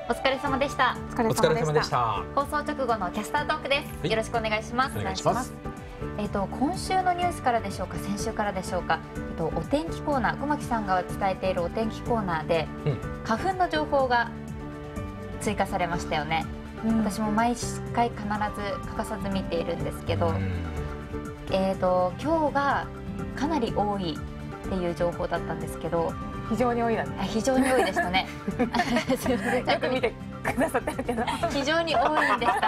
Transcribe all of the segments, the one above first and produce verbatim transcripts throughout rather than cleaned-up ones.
お疲れ様でした。 お疲れ様でした。 放送直後のキャスタートークです。はい、よろしくお願いします。 お願いします。 えっと今週のニュースからでしょうか、先週からでしょうか。えっとお天気コーナー、小牧さんが伝えているお天気コーナーで、うん、花粉の情報が追加されましたよね。うん、私も毎回必ず欠かさず見ているんですけど、うん、えっと今日がかなり多いっていう情報だったんですけど。 非常に多いだね。 非常に多いでしたね。 よく見てくださってるけど、 非常に多いんでした。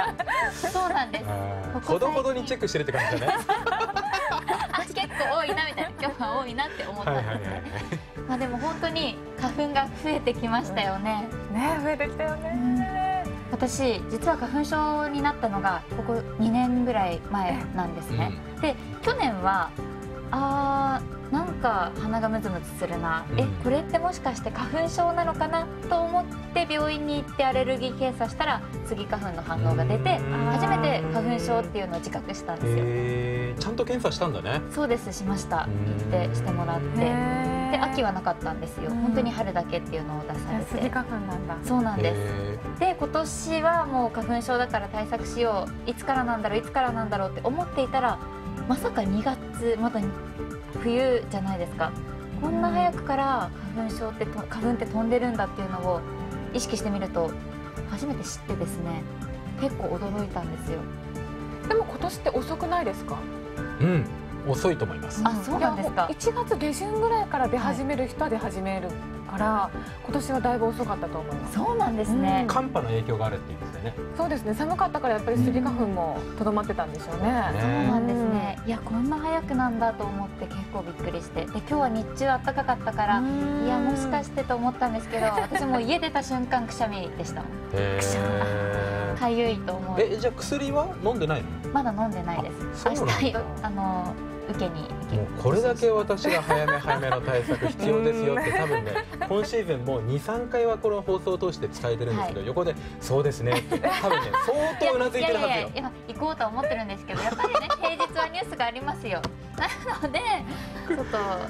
そうなんです。 ほどほどにチェックしてるって感じだね。 あ、結構多いなみたいな、今日は多いなって思ったんですね。まあでも本当に花粉が増えてきましたよね。 ね、増えてきたよね。 私実は花粉症になったのがここにねんぐらい前なんですね。で、去年はあーなんか鼻がムズムズするな、うん、えこれってもしかして花粉症なのかなと思って病院に行ってアレルギー検査したらスギ花粉の反応が出て初めて花粉症っていうのを自覚したんですよ。 えー、ちゃんと検査したんだね。 そうです、しました。行ってしてもらって、で秋はなかったんですよ。本当に春だけっていうのを出されて。 スギ花粉なんだ。 そうなんです。で今年はもう花粉症だから対策しよう、いつからなんだろういつからなんだろうって思っていたら、まさかにがつ、まだ冬じゃないですか。こんな早くから花粉症ってと花粉って飛んでるんだっていうのを意識してみると初めて知ってですね、結構驚いたんですよ。 でも今年って遅くないですか？ うん、遅いと思います。 あ、そうなんですか。 いちがつげしゅんぐらいから出始める人は出始めるから、はい、今年はだいぶ遅かったと思います。 そうなんですね。 寒波の影響があるって言うんですよね。 そうですね、寒かったからやっぱりスギ花粉もとどまってたんでしょうね。 そうなんですね。いや、こんな早くなんだと思って結構びっくりして、で今日は日中暖かかったから、いやもしかしてと思ったんですけど、私も家出た瞬間くしゃみでしたもん。くしゃみかゆいと思う。 え、じゃあ薬は飲んでないの？ まだ飲んでないです。明日あの受けに行きます。 もうこれだけ私が早め早めの対策必要ですよって多分ね、今シーズンもうに、さんかいはこの放送を通して伝えてるんですけど、はい、横でそうですねって多分ね相当うなずいてるはずよ。いやいやいや、行こうとは思ってるんですけど、やっぱりね平日はニュースがありますよ。なのでちょっと、はい、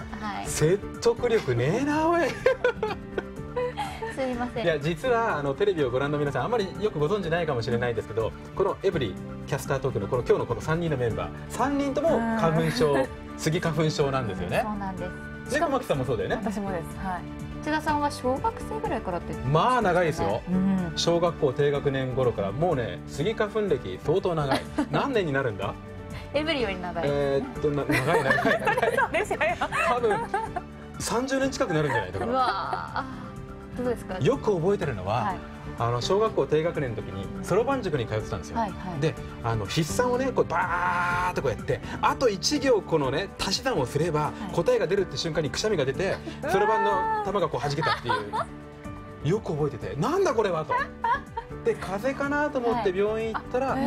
説得力ねえなおい。 すいません。 いや、実はあのテレビをご覧の皆さんあんまりよくご存じないかもしれないですけど、このエブリキャスタートークのこの今日のこのさんにんのメンバーさんにんとも花粉症、スギ花粉症なんですよね。 そうなんです。 で、小牧さんもそうだよね。 私もです。はい。 千田さんは小学生ぐらいからって言って、 まあ長いですよ。 うん、 小学校低学年頃からもうね、スギ花粉歴相当長い。何年になるんだ？ エブリより長い。 えーっとな長い長い長い。 そうですよ。 多分さんじゅうねん近くなるんじゃないだから。 うわー、どうですか？ よく覚えてるのは、はい、あの小学校低学年の時にそろばん塾に通ってたんですよ。 はいはい、 で、あの筆算をねこうバーッとこうやってあといち行このね足し算をすれば、はい、答えが出るって瞬間にくしゃみが出てそろばんの玉がこう弾けたっていうよく覚えてて、なんだこれはと。で、風邪かなと思って病院行ったら、はい、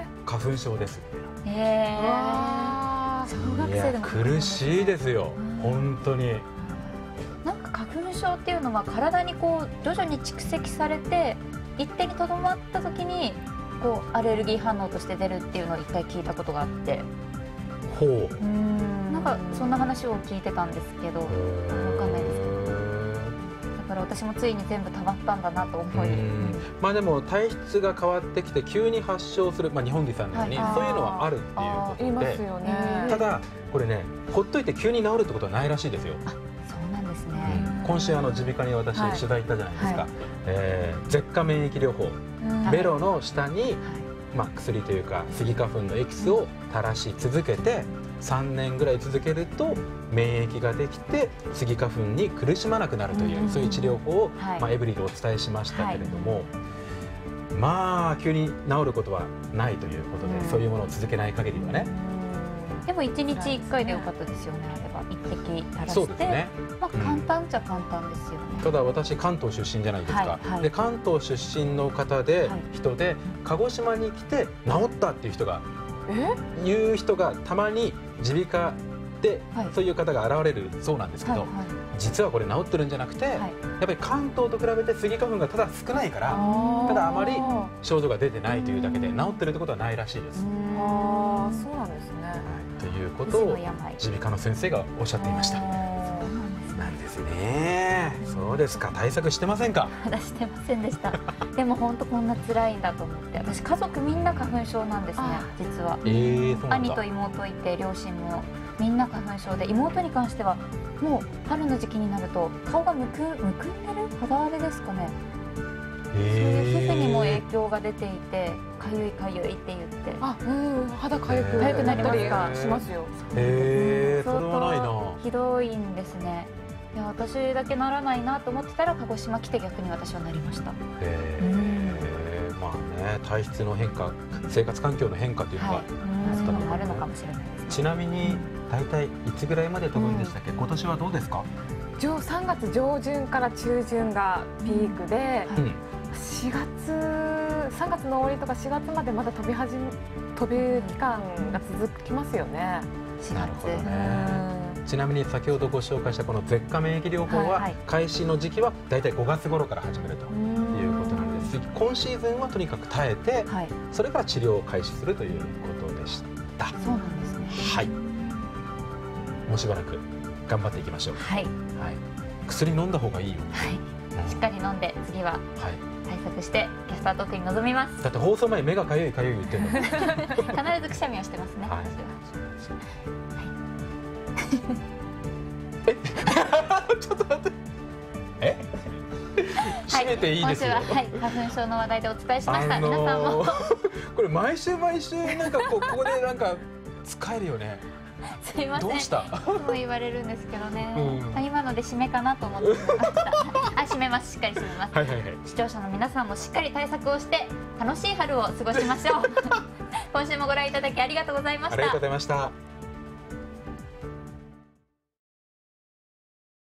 花粉症です。 へえ。小学生でも苦しいですよ、本当に。 なんか花粉症っていうのは体にこう徐々に蓄積されて一定にとどまった時にこうアレルギー反応として出るっていうのを一回聞いたことがあって、 ほう、 うん、なんかそんな話を聞いてたんですけど、わかんないですけど、だから私もついに全部たまったんだなと思い、 まあでも体質が変わってきて急に発症する、まあ日本人さんのように、はい、そういうのはあるっていうことで、 言いますよね。 ただこれね、ほっといて急に治るってことはないらしいですよ。今週あの耳鼻科に私取材行ったじゃないですか。はい、えー、舌下免疫療法、うん、ベロの下に、はい、まあ薬というかスギ花粉のエキスを垂らし続けてさんねんぐらい続けると免疫ができてスギ花粉に苦しまなくなるという、うん、そういう治療法を、はい、まあエブリィでお伝えしましたけれども、はい、まあ急に治ることはないということで、うん、そういうものを続けない限りはね。 でもいちにちいっかいでよかったですよね。あれば一滴垂らして、 そうですね、 まあ簡単っちゃ簡単ですよね。 ただ私関東出身じゃないですか。はいはい、で関東出身の方で、はい、人で鹿児島に来て治ったっていう人がいう人がたまに耳鼻科で、はい、そういう方が現れるそうなんですけど、はいはい、実はこれ治ってるんじゃなくて、はい、やっぱり関東と比べてスギ花粉がただ少ないからただあまり症状が出てないというだけで治ってるってことはないらしいです。 ああ、そうなんですね。はい、 ということを耳鼻科の先生がおっしゃっていました。なんですね。 そうですか。対策してませんか？ まだしてませんでした。でも本当こんな辛いんだと思って、私家族みんな花粉症なんですね、実は。 えー、そうなんだ。 兄と妹いて、両親もみんな花粉症で、妹に関してはもう春の時期になると顔がむくむくんでる肌荒れですかね。そういう皮膚にも影響が出ていて、かゆいかゆいって言って、 あ、うん、肌かゆくかゆくなりますか？ しますよ。 へえ、それはないな。 ひどいんですね。いや、私だけならないなと思ってたら鹿児島来て逆に私はなりました。へえ、まあね、体質の変化、生活環境の変化というのが、はい、 そういうのもあるのかもしれないですね。 ちなみに大体いつぐらいまで飛ぶんでしたっけ？うん、今年はどうですか？ さんがつ上旬から中旬がピークで、うん、しがつさんがつの終わりとかしがつまでまだ飛び始め飛ぶ期間が続きますよね。 しがつ。 なるほどね。ちなみに先ほどご紹介したこの舌下免疫療法は開始の時期はだいたいごがつ頃から始めるということなんです。今シーズンはとにかく耐えて、はい、それから治療を開始するということでした。 そうなんですね。 はい。もうしばらく頑張っていきましょう。 はい。はい。 薬飲んだ方がいいよ。 はい。うん、しっかり飲んで次は対策してキャスタートークに臨みます。 だって放送前目がかゆいかゆい言ってるの。 必ずくしゃみをしてますね。はい。 えちょっと待って、え締めていいですよ。 はい、はい、花粉症の話題でお伝えしました。あのー、皆さんもこれ毎週毎週なんかこうここでなんか使えるよね。 すいません。 どうした？ そう言われるんですけどね。うん、今ので締めかなと思ってました。あ、締めます。しっかり締めます。はいはいはい。視聴者の皆さんもしっかり対策をして楽しい春を過ごしましょう。今週もご覧いただきありがとうございました。 ありがとうございました。